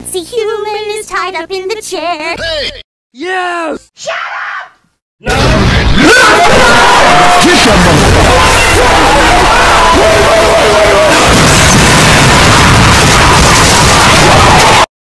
sexy human is tied up in the chair. Hey! Yes! Shut up! No!